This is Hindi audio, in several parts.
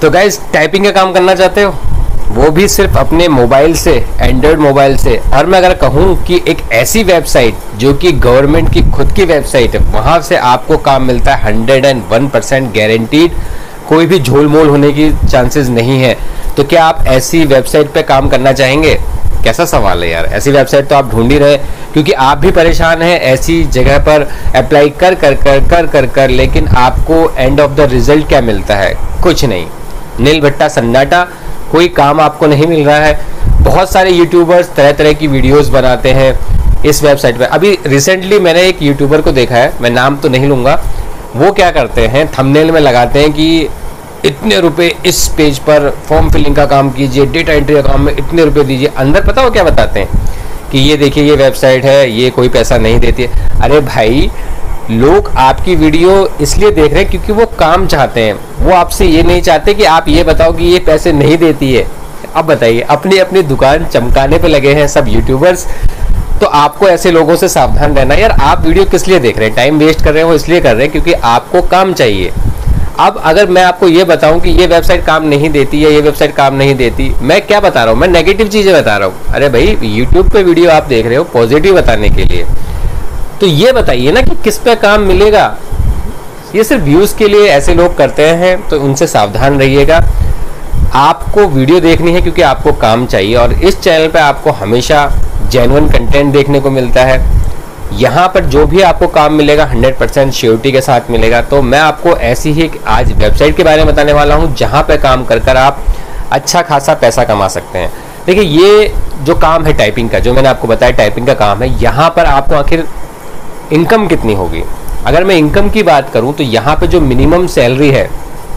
तो गाइस, टाइपिंग का काम करना चाहते हो, वो भी सिर्फ अपने मोबाइल से, एंड्रॉयड मोबाइल से। और मैं अगर कहूँ कि एक ऐसी वेबसाइट जो कि गवर्नमेंट की खुद की वेबसाइट है, वहाँ से आपको काम मिलता है 101% गारंटीड, कोई भी झोल मोल होने की चांसेस नहीं है। तो क्या आप ऐसी वेबसाइट पे काम करना चाहेंगे? कैसा सवाल है यार। ऐसी वेबसाइट तो आप ढूंढ ही रहे, क्योंकि आप भी परेशान हैं ऐसी जगह पर अप्लाई कर कर कर कर कर कर लेकिन आपको एंड ऑफ द रिजल्ट क्या मिलता है? कुछ नहीं, नील भट्टा सन्नाटा, कोई काम आपको नहीं मिल रहा है। बहुत सारे यूट्यूबर्स तरह तरह की वीडियोस बनाते हैं इस वेबसाइट पे। अभी रिसेंटली मैंने एक यूट्यूबर को देखा है, मैं नाम तो नहीं लूँगा, वो क्या करते हैं, थंबनेल में लगाते हैं कि इतने रुपए इस पेज पर फॉर्म फिलिंग का काम कीजिए, डेटा एंट्री का काम में इतने रुपए दीजिए। अंदर पता हो क्या बताते हैं कि ये देखिए ये वेबसाइट है, ये कोई पैसा नहीं देती है। अरे भाई, लोग आपकी वीडियो इसलिए देख रहे हैं क्योंकि वो काम चाहते हैं, वो आपसे ये नहीं चाहते कि आप ये बताओ कि ये पैसे नहीं देती है। अब बताइए, अपनी अपनी दुकान चमकाने पे लगे हैं सब यूट्यूबर्स। तो आपको ऐसे लोगों से सावधान रहना। यार, आप वीडियो किस लिए देख रहे हैं? टाइम वेस्ट कर रहे हैं, वो इसलिए कर रहे हैं क्योंकि आपको काम चाहिए। अब अगर मैं आपको ये बताऊं कि ये वेबसाइट काम नहीं देती या ये वेबसाइट काम नहीं देती, मैं क्या बता रहा हूँ? मैं नेगेटिव चीज़ें बता रहा हूँ। अरे भाई, यूट्यूब पे वीडियो आप देख रहे हो पॉजिटिव बताने के लिए, तो ये बताइए ना कि किस पे काम मिलेगा। ये सिर्फ व्यूज़ के लिए ऐसे लोग करते हैं, तो उनसे सावधान रहिएगा। आपको वीडियो देखनी है क्योंकि आपको काम चाहिए, और इस चैनल पे आपको हमेशा जेन्युइन कंटेंट देखने को मिलता है। यहाँ पर जो भी आपको काम मिलेगा 100% श्योरिटी के साथ मिलेगा। तो मैं आपको ऐसी ही आज वेबसाइट के बारे में बताने वाला हूँ जहाँ पे काम कर कर आप अच्छा खासा पैसा कमा सकते हैं। देखिए, ये जो काम है टाइपिंग का, जो मैंने आपको बताया टाइपिंग का काम है, यहाँ पर आपको आखिर इनकम कितनी होगी? अगर मैं इनकम की बात करूँ तो यहाँ पे जो मिनिमम सैलरी है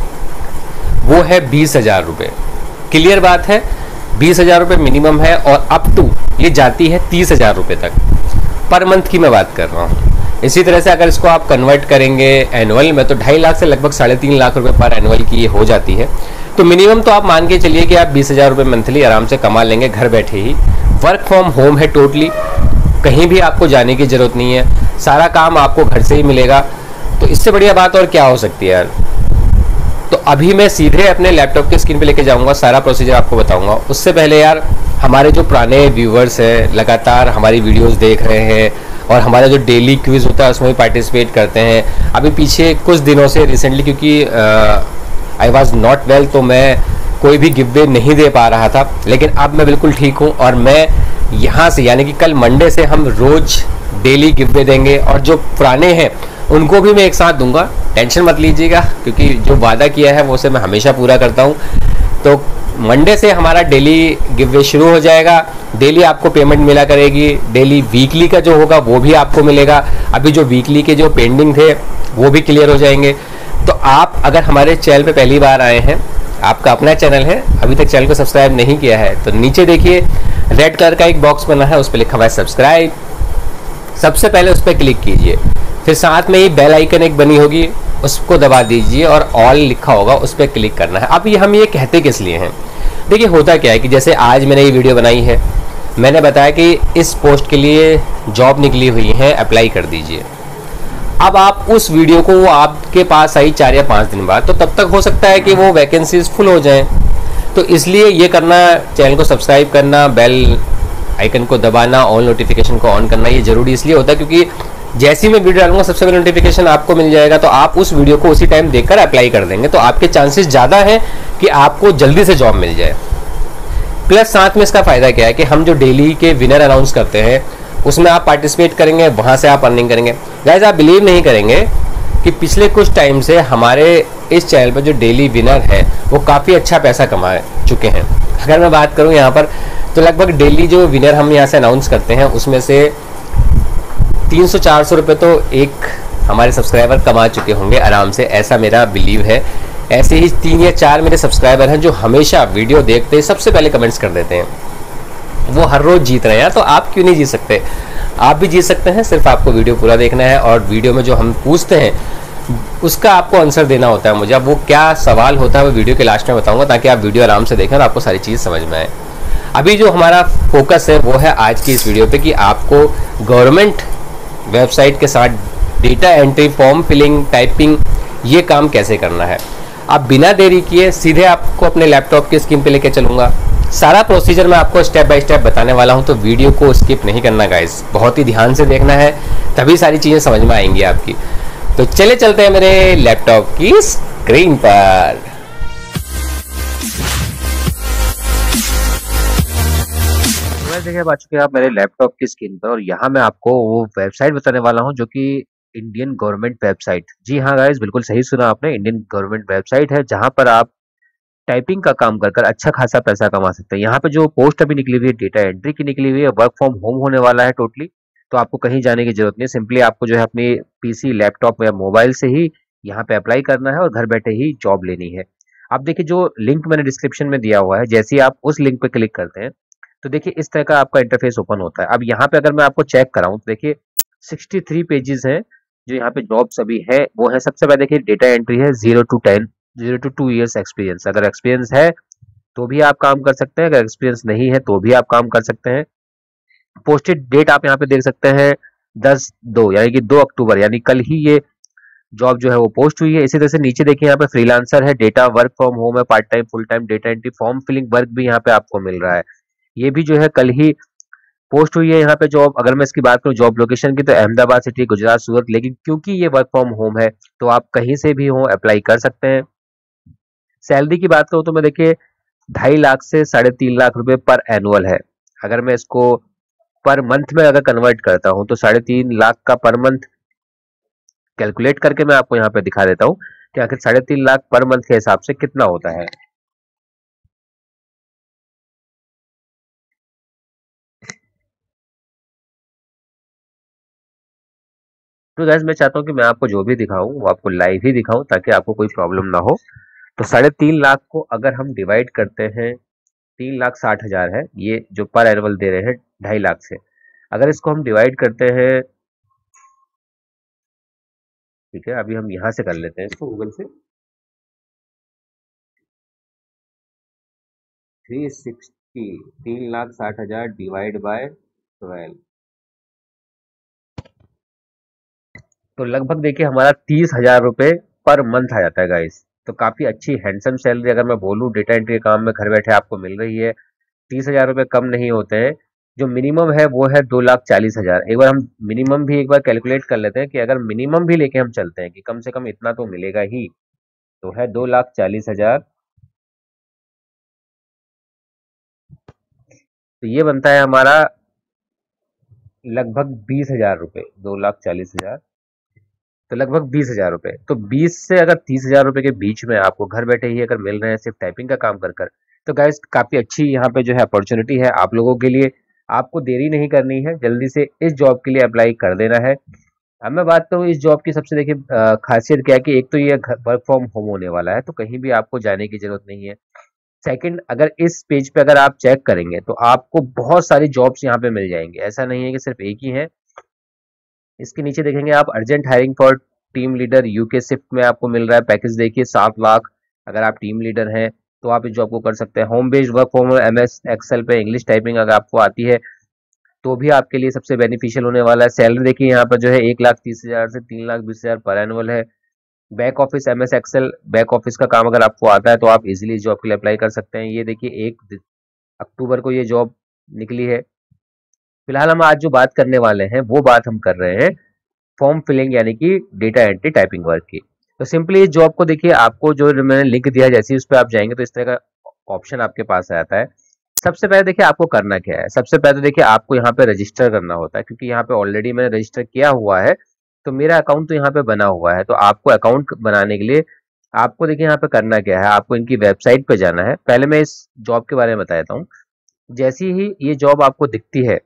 वो है 20,000 रुपये। क्लियर बात है, 20,000 रुपये मिनिमम है, और अप टू ये जाती है 30,000 रुपये तक पर मंथ की मैं बात कर रहा हूँ। इसी तरह से अगर इसको आप कन्वर्ट करेंगे एनुअल में तो 2.5 लाख से लगभग 3.5 लाख रुपए पर एनुअल की हो जाती है। तो मिनिमम तो आप मान के चलिए कि आप 20,000 रुपये मंथली आराम से कमा लेंगे घर बैठे ही। वर्क फ्रॉम होम है टोटली, कहीं भी आपको जाने की ज़रूरत नहीं है, सारा काम आपको घर से ही मिलेगा। तो इससे बढ़िया बात और क्या हो सकती है यार। तो अभी मैं सीधे अपने लैपटॉप के स्क्रीन पे लेके जाऊंगा, सारा प्रोसीजर आपको बताऊंगा। उससे पहले यार, हमारे जो पुराने व्यूवर्स हैं, लगातार हमारी वीडियोस देख रहे हैं और हमारा जो डेली क्विज होता है उसमें भी पार्टिसिपेट करते हैं। अभी पीछे कुछ दिनों से रिसेंटली, क्योंकि आई वॉज नॉट वेल, तो मैं कोई भी गिव वे नहीं दे पा रहा था, लेकिन अब मैं बिल्कुल ठीक हूँ। और मैं यहाँ से यानी कि कल मंडे से हम रोज़ डेली गिव वे देंगे, और जो पुराने हैं उनको भी मैं एक साथ दूंगा। टेंशन मत लीजिएगा, क्योंकि जो वादा किया है वो से मैं हमेशा पूरा करता हूँ। तो मंडे से हमारा डेली गिव वे शुरू हो जाएगा। डेली आपको पेमेंट मिला करेगी। डेली वीकली का जो होगा वो भी आपको मिलेगा। अभी जो वीकली के जो पेंडिंग थे वो भी क्लियर हो जाएंगे। तो आप अगर हमारे चैनल पे पहली बार आए हैं, आपका अपना चैनल है, अभी तक चैनल को सब्सक्राइब नहीं किया है, तो नीचे देखिए रेड कलर का एक बॉक्स बना है, उस पर लिखा हुआ है सब्सक्राइब। सबसे पहले उस पर क्लिक कीजिए, फिर साथ में ही बेल आइकन एक बनी होगी, उसको दबा दीजिए, और ऑल लिखा होगा उस पर क्लिक करना है। अब ये हम ये कहते किस लिए हैं? देखिए, होता क्या है कि जैसे आज मैंने ये वीडियो बनाई है, मैंने बताया कि इस पोस्ट के लिए जॉब निकली हुई है, अप्लाई कर दीजिए। अब आप उस वीडियो को, वो आपके पास आई 4 या 5 दिन बाद, तो तब तक हो सकता है कि वो वैकेंसीज फुल हो जाएं। तो इसलिए ये करना, चैनल को सब्सक्राइब करना, बेल आइकन को दबाना, ऑल नोटिफिकेशन को ऑन करना, ये जरूरी इसलिए होता है क्योंकि जैसी मैं वीडियो डालूंगा सबसे पहले नोटिफिकेशन आपको मिल जाएगा। तो आप उस वीडियो को उसी टाइम देखकर अप्लाई कर देंगे, तो आपके चांसेस ज़्यादा हैं कि आपको जल्दी से जॉब मिल जाए। प्लस साथ में इसका फ़ायदा क्या है कि हम जो डेली के विनर अनाउंस करते हैं उसमें आप पार्टिसिपेट करेंगे, वहाँ से आप अर्निंग करेंगे। गाइस, आप बिलीव नहीं करेंगे कि पिछले कुछ टाइम से हमारे इस चैनल पर जो डेली विनर है वो काफ़ी अच्छा पैसा कमा चुके हैं। अगर मैं बात करूँ यहाँ पर, तो लगभग डेली जो विनर हम यहाँ से अनाउंस करते हैं उसमें से 300-400 रुपये तो एक हमारे सब्सक्राइबर कमा चुके होंगे आराम से, ऐसा मेरा बिलीव है। ऐसे ही 3 या 4 मेरे सब्सक्राइबर हैं जो हमेशा वीडियो देखते ही सबसे पहले कमेंट्स कर देते हैं। वो हर रोज़ जीत रहे हैं, तो आप क्यों नहीं जीत सकते? आप भी जीत सकते हैं, सिर्फ आपको वीडियो पूरा देखना है, और वीडियो में जो हम पूछते हैं उसका आपको आंसर देना होता है मुझे। अब वो क्या सवाल होता है वो वीडियो के लास्ट में बताऊँगा, ताकि आप वीडियो आराम से देखें और आपको सारी चीज़ समझ में आए। अभी जो हमारा फोकस है वो है आज की इस वीडियो पे कि आपको गवर्नमेंट वेबसाइट के साथ data entry, form filling, typing, ये काम कैसे करना है। अब बिना देरी किए सीधे आपको अपने लैपटॉप की स्क्रीन पे लेके चलूंगा। सारा प्रोसीजर मैं आपको स्टेप बाय स्टेप बताने वाला हूं, तो वीडियो को स्किप नहीं करना गाइस, बहुत ही ध्यान से देखना है, तभी सारी चीज़ें समझ में आएंगी आपकी। तो चले चलते हैं मेरे लैपटॉप की स्क्रीन पर। देखिए अब आ चुके हैं आप मेरे लैपटॉप की स्क्रीन पर, और यहाँ मैं आपको वो वेबसाइट बताने वाला हूँ जो कि इंडियन गवर्नमेंट वेबसाइट, जी हाँ गाइस बिल्कुल सही सुना आपने, इंडियन गवर्नमेंट वेबसाइट है जहाँ पर आप टाइपिंग का काम कर कर अच्छा खासा पैसा कमा सकते हैं। यहाँ पे जो पोस्ट अभी निकली हुई है डेटा एंट्री की निकली हुई है, वर्क फ्रॉम होम होने वाला है टोटली, तो आपको कहीं जाने की जरूरत नहीं है। सिंपली आपको जो है अपनी पीसी लैपटॉप या मोबाइल से ही यहाँ पे अप्लाई करना है और घर बैठे ही जॉब लेनी है। आप देखिए जो लिंक मैंने डिस्क्रिप्शन में दिया हुआ है, जैसे ही आप उस लिंक पे क्लिक करते हैं तो देखिए इस तरह का आपका इंटरफेस ओपन होता है। अब यहाँ पे अगर मैं आपको चेक कराऊं तो देखिए 63 पेजेस हैं जो यहाँ पे जॉब्स अभी है वो है। सबसे पहले देखिए डेटा एंट्री है 0 to 2 ईयर्स एक्सपीरियंस, अगर एक्सपीरियंस है तो भी आप काम कर सकते हैं, अगर एक्सपीरियंस नहीं है तो भी आप काम कर सकते हैं। पोस्टेड डेट आप यहाँ पे देख सकते हैं 10/2 यानी कि 2 अक्टूबर, यानी कल ही ये जॉब जो है वो पोस्ट हुई है। इसी तरह से नीचे देखिए यहाँ पे फ्रीलांसर है, डेटा वर्क फ्रॉम होम है, part time full time data entry form filling work भी यहाँ पे आपको मिल रहा है। ये भी जो है कल ही पोस्ट हुई है यहाँ पे जॉब। अगर मैं इसकी बात करूँ जॉब लोकेशन की तो अहमदाबाद सिटी, गुजरात, सूरत, लेकिन क्योंकि ये वर्क फ्रॉम होम है तो आप कहीं से भी हो अप्लाई कर सकते हैं। सैलरी की बात करूँ तो मैं देखिए 2.5 लाख से 3.5 लाख रुपए पर एनुअल है। अगर मैं इसको पर मंथ में अगर कन्वर्ट करता हूँ तो 3.5 लाख का पर मंथ कैलकुलेट करके मैं आपको यहाँ पे दिखा देता हूँ कि आखिर 3.5 लाख पर मंथ के हिसाब से कितना होता है। तो गैस मैं चाहता हूँ कि मैं आपको जो भी दिखाऊं वो आपको लाइव ही दिखाऊं ताकि आपको कोई प्रॉब्लम ना हो। तो 3.5 लाख को अगर हम डिवाइड करते हैं, 3,60,000 है ये जो पर एनुअल दे रहे हैं 2.5 लाख से, अगर इसको हम डिवाइड करते हैं, ठीक है अभी हम यहाँ से कर लेते हैं इसको गूगल से, 360, 3,60,000 डिवाइड बाय 12, तो लगभग देखिए हमारा 30,000 रुपये पर मंथ आ जाता है गाइस। तो काफी अच्छी हैंडसम सैलरी अगर मैं बोलूँ डेटा एंट्री के काम में घर बैठे आपको मिल रही है। 30,000 रुपये कम नहीं होते हैं। जो मिनिमम है वो है 2,40,000। एक बार हम मिनिमम भी एक बार कैलकुलेट कर लेते हैं कि अगर मिनिमम भी लेके हम चलते हैं कि कम से कम इतना तो मिलेगा ही, तो है 2,40,000। तो ये बनता है हमारा लगभग 20,000 रुपये, 2,40,000 तो लगभग 20,000 रुपये। तो 20 से अगर 30,000 रुपये के बीच में आपको घर बैठे ही अगर मिल रहे हैं सिर्फ टाइपिंग का काम कर कर, तो गाइस काफी अच्छी यहाँ पे जो है अपॉर्चुनिटी है आप लोगों के लिए। आपको देरी नहीं करनी है, जल्दी से इस जॉब के लिए अप्लाई कर देना है। अब मैं बात करूँ इस जॉब की, सबसे देखिए खासियत क्या है कि एक तो ये वर्क फ्रॉम होम होने वाला है तो कहीं भी आपको जाने की जरूरत नहीं है। सेकंड, अगर इस पेज पे अगर आप चेक करेंगे तो आपको बहुत सारी जॉब्स यहाँ पे मिल जाएंगी, ऐसा नहीं है कि सिर्फ एक ही है। इसके नीचे देखेंगे आप urgent hiring for team leader UK shift में आपको मिल रहा है पैकेज देखिए 7 लाख। अगर आप टीम लीडर हैं तो आप इस जॉब को कर सकते हैं। Home based work from MS Excel पे इंग्लिश टाइपिंग अगर आपको आती है तो भी आपके लिए सबसे बेनिफिशियल होने वाला है। सैलरी देखिए यहाँ पर जो है 1,30,000 से 3,20,000 पर एनुअल है। Back office MS Excel back office का काम अगर आपको आता है तो आप इजीली इस जॉब के लिए अप्लाई कर सकते हैं। ये देखिए 1 अक्टूबर को ये जॉब निकली है। फिलहाल हम आज जो बात करने वाले हैं वो बात हम कर रहे हैं फॉर्म फिलिंग यानी कि डेटा एंट्री टाइपिंग वर्क की। तो सिंपली इस जॉब को देखिए, आपको जो मैंने लिंक दिया जैसे ही उस पर आप जाएंगे तो इस तरह का ऑप्शन आपके पास आ जाता है। सबसे पहले देखिए आपको करना क्या है, सबसे पहले तो देखिए आपको यहाँ पे रजिस्टर करना होता है, क्योंकि यहाँ पे ऑलरेडी मैंने रजिस्टर किया हुआ है तो मेरा अकाउंट तो यहाँ पे बना हुआ है। तो आपको अकाउंट बनाने के लिए आपको देखिए यहाँ पे करना क्या है, आपको इनकी वेबसाइट पे जाना है। पहले मैं इस जॉब के बारे में बता देता हूँ। जैसी ही ये जॉब आपको दिखती है,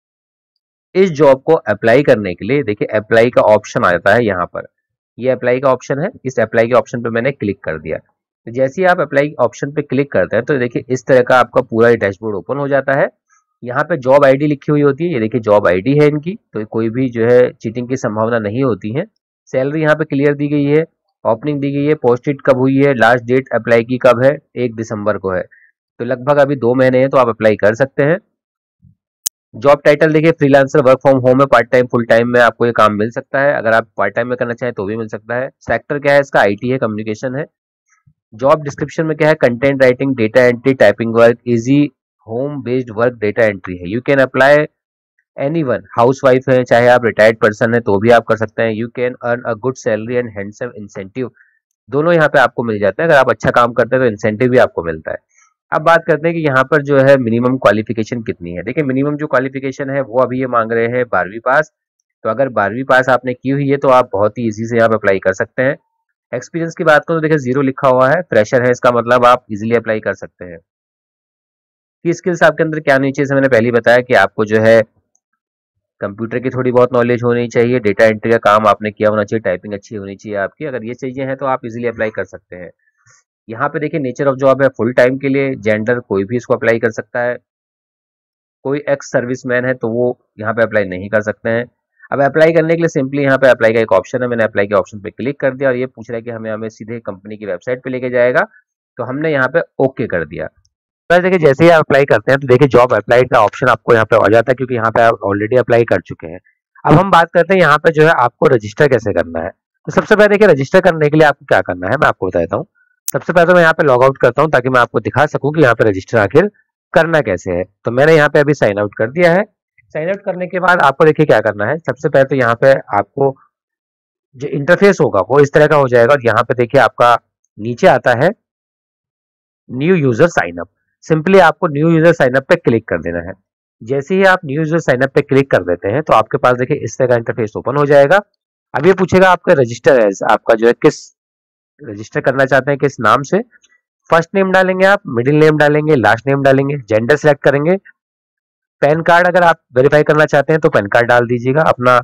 इस जॉब को अप्लाई करने के लिए देखिए अप्लाई का ऑप्शन आ जाता है यहाँ पर। ये अप्लाई का ऑप्शन है, इस अप्लाई के ऑप्शन पे मैंने क्लिक कर दिया। तो जैसे ही आप अप्लाई ऑप्शन पे क्लिक करते हैं तो देखिए इस तरह का आपका पूरा डैशबोर्ड ओपन हो जाता है। यहाँ पे जॉब आईडी लिखी हुई होती है, ये देखिए जॉब आईडी है इनकी, तो कोई भी जो है चीटिंग की संभावना नहीं होती है। सैलरी यहाँ पे क्लियर दी गई है, ओपनिंग दी गई है, पोस्टेड कब हुई है, लास्ट डेट अप्लाई की कब है, 1 दिसंबर को है। तो लगभग अभी 2 महीने हैं तो आप अप्लाई कर सकते हैं। जॉब टाइटल देखिए फ्रीलांसर वर्क फ्रॉम होम है, पार्ट टाइम फुल टाइम में आपको ये काम मिल सकता है। अगर आप पार्ट टाइम में करना चाहें तो भी मिल सकता है। सेक्टर क्या है इसका, आईटी है, कम्युनिकेशन है। जॉब डिस्क्रिप्शन में क्या है, content writing, data entry, typing work, easy home based work, data entry है। You can apply anyone, housewife है, चाहे आप रिटायर्ड पर्सन है तो भी आप कर सकते हैं। You can earn a good salary and handsome incentive, दोनों यहाँ पे आपको मिल जाते हैं। अगर आप अच्छा काम करते हैं तो इंसेंटिव भी आपको मिलता है। अब बात करते हैं कि यहाँ पर जो है मिनिमम क्वालिफिकेशन कितनी है। देखिए मिनिमम जो क्वालिफिकेशन है वो अभी ये मांग रहे हैं 12वीं पास। तो अगर 12वीं पास आपने की हुई है तो आप बहुत ही इजी से यहाँ पे अप्लाई कर सकते हैं। एक्सपीरियंस की बात करूँ तो देखिए 0 लिखा हुआ है, फ्रेशर है, इसका मतलब आप इजीली अप्लाई कर सकते हैं। की स्किल्स आपके अंदर क्या होनी चाहिए, जैसे मैंने पहले ही बताया कि आपको जो है कंप्यूटर की थोड़ी बहुत नॉलेज होनी चाहिए, डेटा एंट्री का काम आपने किया होना चाहिए, टाइपिंग अच्छी होनी चाहिए आपकी। अगर ये चीजें हैं तो आप इजीली अप्लाई कर सकते हैं। यहाँ पे देखिए नेचर ऑफ जॉब है फुल टाइम के लिए, जेंडर कोई भी इसको अप्लाई कर सकता है। कोई एक्स सर्विसमैन है तो वो यहाँ पे अप्लाई नहीं कर सकते हैं। अब अप्लाई करने के लिए सिंपली यहाँ पे अप्लाई का एक ऑप्शन है, मैंने अप्लाई के ऑप्शन पे क्लिक कर दिया और ये पूछ रहा है कि हमें सीधे कंपनी की वेबसाइट पे लेके जाएगा, तो हमने यहाँ पे ओके कर दिया। तो देखिए जैसे ही आप अप्लाई करते हैं तो देखिए जॉब अप्लाई का ऑप्शन आपको यहाँ पे आ जाता है, क्योंकि यहाँ पे आप ऑलरेडी अप्लाई कर चुके हैं। अब हम बात करते हैं यहाँ पे जो है आपको रजिस्टर कैसे करना है। तो सबसे पहले देखिए रजिस्टर करने के लिए आपको क्या करना है मैं आपको बता देता हूँ। सबसे पहले तो मैं यहाँ पे लॉग आउट करता हूँ ताकि मैं आपको दिखा सकूँ कि यहाँ पे रजिस्टर आखिर करना कैसे है। तो मैंने यहाँ पे अभी साइन आउट कर दिया है। साइन आउट करने के बाद आपको देखिए क्या करना है। सबसे पहले तो यहाँ पे आपको जो इंटरफेस होगा वो इस तरह का हो जाएगा और यहाँ पे देखिए आपका नीचे आता है new user sign up. Simply आपको न्यू यूजर साइन अप पे क्लिक कर देना है। जैसे ही आप न्यू यूजर साइन अप पे क्लिक कर देते हैं तो आपके पास देखिए इस तरह का इंटरफेस ओपन हो जाएगा। अब ये पूछेगा आपका रजिस्टर है, आपका जो है किस रजिस्टर करना चाहते हैं, किस नाम से। फर्स्ट नेम डालेंगे आप, मिडिल नेम डालेंगे, लास्ट नेम डालेंगे, जेंडर सेलेक्ट करेंगे। पैन कार्ड अगर आप वेरीफाई करना चाहते हैं तो पैन कार्ड डाल दीजिएगा। अपना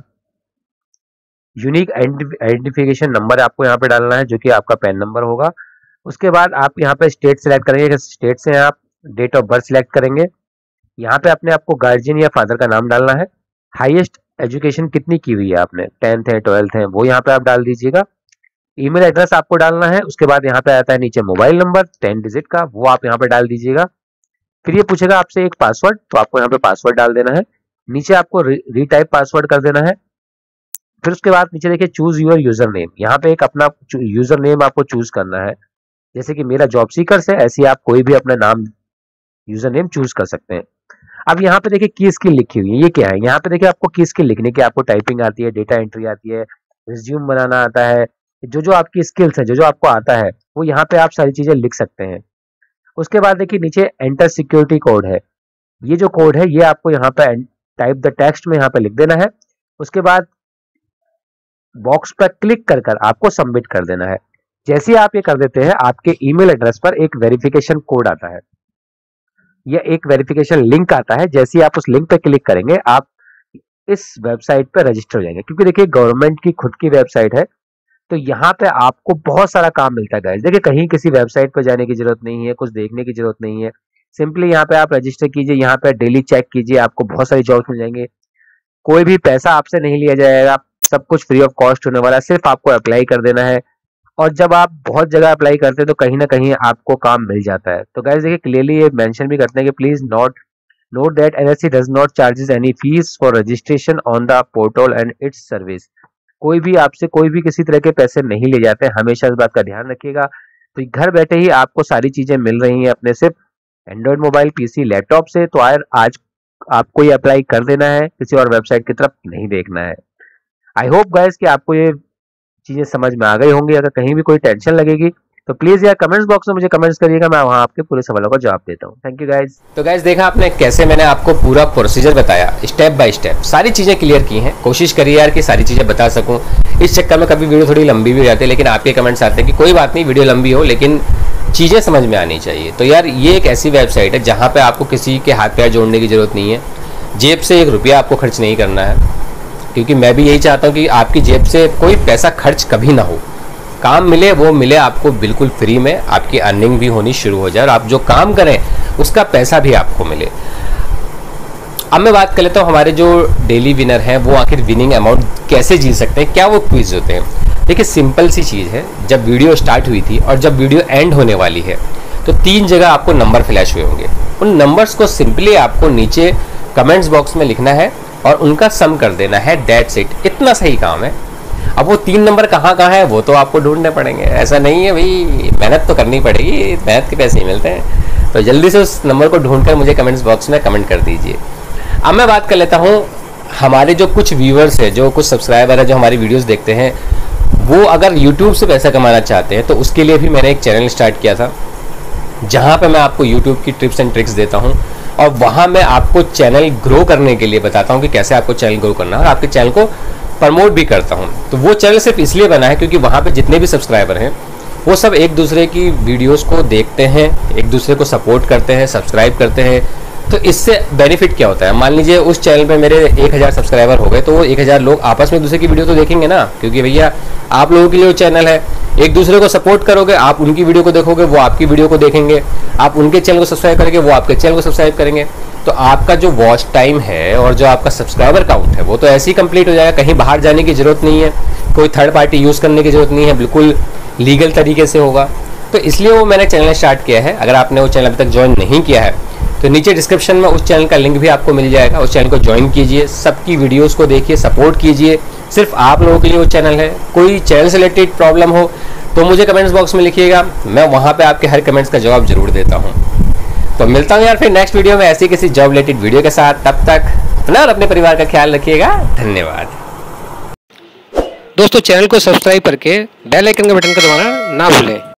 यूनिक आइडेंटिफिकेशन नंबर आपको यहाँ पे डालना है जो कि आपका पैन नंबर होगा। उसके बाद आप यहाँ पे स्टेट सेलेक्ट करेंगे, स्टेट से आप डेट ऑफ बर्थ सिलेक्ट करेंगे। यहाँ पे अपने आपको गार्जियन या फादर का नाम डालना है। हाईएस्ट एजुकेशन कितनी की हुई है आपने, 10th है 12th है, वो यहाँ पे आप डाल दीजिएगा। ईमेल एड्रेस आपको डालना है। उसके बाद यहाँ पे आता है नीचे मोबाइल नंबर 10 डिजिट का, वो आप यहाँ पे डाल दीजिएगा। फिर ये पूछेगा आपसे एक पासवर्ड, तो आपको यहाँ पे पासवर्ड डाल देना है। नीचे आपको रीटाइप पासवर्ड कर देना है। फिर उसके बाद नीचे देखिए चूज योर यूजर नेम, यहाँ पे एक अपना यूजर नेम आपको चूज करना है। जैसे कि मेरा जॉब सीकर्स है, ऐसे आप कोई भी अपना नाम यूजर नेम चूज कर सकते हैं। अब यहाँ पे देखिए की स्किल लिखी हुई है, ये क्या है। यहाँ पे देखिए आपको की स्किल लिखने की, आपको टाइपिंग आती है, डेटा एंट्री आती है, रिज्यूम बनाना आता है, जो आपकी स्किल्स है, जो आपको आता है वो यहाँ पे आप सारी चीजें लिख सकते हैं। उसके बाद देखिए नीचे एंटर सिक्योरिटी कोड है, ये जो कोड है ये आपको यहाँ पे टाइप द टेक्स्ट में यहाँ पे लिख देना है। उसके बाद बॉक्स पर क्लिक कर कर आपको सबमिट कर देना है। जैसे आप ये कर देते हैं आपके ईमेल एड्रेस पर एक वेरिफिकेशन कोड आता है या एक वेरिफिकेशन लिंक आता है। जैसे ही आप उस लिंक पे क्लिक करेंगे आप इस वेबसाइट पे रजिस्टर हो जाएंगे, क्योंकि देखिए गवर्नमेंट की खुद की वेबसाइट है तो यहाँ पे आपको बहुत सारा काम मिलता है गाइस। देखिए कहीं किसी वेबसाइट पे जाने की जरूरत नहीं है, कुछ देखने की जरूरत नहीं है। सिंपली यहाँ पे आप रजिस्टर कीजिए, यहाँ पे डेली चेक कीजिए, आपको बहुत सारी जॉब्स मिल जाएंगे। कोई भी पैसा आपसे नहीं लिया जाएगा, सब कुछ फ्री ऑफ कॉस्ट होने वाला है। सिर्फ आपको अप्लाई कर देना है और जब आप बहुत जगह अप्लाई करते हैं तो कहीं ना कहीं आपको काम मिल जाता है। तो गाइस देखिए क्लियरली ये मेंशन भी करते हैं कि please note that NSE does not charges any fees for registration on the portal and its service. कोई भी आपसे कोई भी किसी तरह के पैसे नहीं ले जाते, हमेशा इस बात का ध्यान रखिएगा। तो घर बैठे ही आपको सारी चीजें मिल रही हैं अपने सिर्फ एंड्रॉइड मोबाइल, PC, लैपटॉप से। तो आज आपको ये अप्लाई कर देना है, किसी और वेबसाइट की तरफ नहीं देखना है। आई होप गाइस कि आपको ये चीजें समझ में आ गई होंगी। अगर कहीं भी कोई टेंशन लगेगी तो प्लीज यार कमेंट्स बॉक्स में मुझे कमेंट्स करिएगा, मैं वहां आपके पूरे सवालों का जवाब देता हूं। Thank you guys. तो गाइस देखा आपने कैसे मैंने आपको पूरा प्रोसीजर बताया, स्टेप बाय स्टेप सारी चीजें क्लियर की हैं। कोशिश करिए यार कि सारी चीजें बता सकूं। इस चक्कर में कभी वीडियो थोड़ी लंबी भी हो जाती है, लेकिन आपके कमेंट्स आते हैं कि कोई बात नहीं वीडियो लंबी हो लेकिन चीजें समझ में आनी चाहिए। तो यार ये एक ऐसी वेबसाइट है जहाँ पे आपको किसी के हाथ पैर जोड़ने की जरूरत नहीं है, जेब से 1 रुपया आपको खर्च नहीं करना है, क्योंकि मैं भी यही चाहता हूँ कि आपकी जेब से कोई पैसा खर्च कभी ना हो। काम मिले वो मिले आपको बिल्कुल फ्री में, आपकी अर्निंग भी होनी शुरू हो जाए और आप जो काम करें उसका पैसा भी आपको मिले। अब मैं बात कर लेता हूँ हमारे जो डेली विनर हैं वो आखिर विनिंग अमाउंट कैसे जीत सकते हैं, क्या वो क्विज होते हैं। देखिए सिंपल सी चीज़ है, जब वीडियो स्टार्ट हुई थी और जब वीडियो एंड होने वाली है तो 3 जगह आपको नंबर फ्लैश हुए होंगे। उन नंबर्स को सिंपली आपको नीचे कमेंट्स बॉक्स में लिखना है और उनका सम कर देना है, दैट्स इट। इतना सही काम है। अब वो 3 नंबर कहाँ कहाँ है वो तो आपको ढूंढने पड़ेंगे, ऐसा नहीं है भाई, मेहनत तो करनी पड़ेगी, मेहनत के पैसे ही मिलते हैं। तो जल्दी से उस नंबर को ढूंढकर मुझे कमेंट्स बॉक्स में कमेंट कर दीजिए। अब मैं बात कर लेता हूँ, हमारे जो कुछ व्यूअर्स है, जो कुछ सब्सक्राइबर है, जो हमारी वीडियोस देखते हैं, वो अगर यूट्यूब से पैसा कमाना चाहते हैं तो उसके लिए भी मैंने एक चैनल स्टार्ट किया था, जहाँ पे मैं आपको यूट्यूब की टिप्स एंड ट्रिक्स देता हूँ और वहाँ मैं आपको चैनल ग्रो करने के लिए बताता हूँ कि कैसे आपको चैनल ग्रो करना है, और आपके चैनल को प्रमोट भी करता हूँ। तो वो चैनल सिर्फ इसलिए बना है क्योंकि वहाँ पे जितने भी सब्सक्राइबर हैं वो सब एक दूसरे की वीडियोस को देखते हैं, एक दूसरे को सपोर्ट करते हैं, सब्सक्राइब करते हैं। तो इससे बेनिफिट क्या होता है, मान लीजिए उस चैनल पे मेरे 1000 सब्सक्राइबर हो गए, तो वो 1000 लोग आपस में एक दूसरे की वीडियो तो देखेंगे ना, क्योंकि भैया आप लोगों के लिए वो चैनल है। एक दूसरे को सपोर्ट करोगे, आप उनकी वीडियो को देखोगे, वो आपकी वीडियो को देखेंगे, आप उनके चैनल को सब्सक्राइब करेंगे, वो आपके चैनल को सब्सक्राइब करेंगे। तो आपका जो वॉच टाइम है और जो आपका सब्सक्राइबर काउंट है वो तो ऐसे ही कंप्लीट हो जाएगा, कहीं बाहर जाने की जरूरत नहीं है, कोई थर्ड पार्टी यूज़ करने की जरूरत नहीं है, बिल्कुल लीगल तरीके से होगा। तो इसलिए वो मैंने चैनल स्टार्ट किया है। अगर आपने वो चैनल अभी तक ज्वाइन नहीं किया है तो नीचे डिस्क्रिप्शन में उस चैनल का लिंक भी आपको मिल जाएगा, उस चैनल को ज्वाइन कीजिए, सबकी वीडियोस को देखिए, सपोर्ट कीजिए। सिर्फ आप लोगों के लिए वो चैनल है। कोई चैनल से रिलेटेड प्रॉब्लम हो तो मुझे कमेंट्स बॉक्स में लिखिएगा, मैं वहाँ पे आपके हर कमेंट्स का जवाब जरूर देता हूँ। तो मिलता हूँ यार फिर नेक्स्ट वीडियो में ऐसी किसी जॉब रिलेटेड वीडियो के साथ। तब तक अपना और अपने परिवार का ख्याल रखिएगा। धन्यवाद दोस्तों, चैनल को सब्सक्राइब करके बेल आइकन का बटन को दबाना ना भूलें।